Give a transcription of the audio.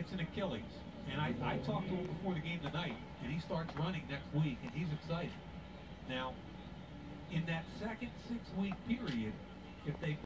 it's an Achilles. And I talked to him before the game tonight, and he starts running next week, and he's excited. Now, in that second 6-week period, if they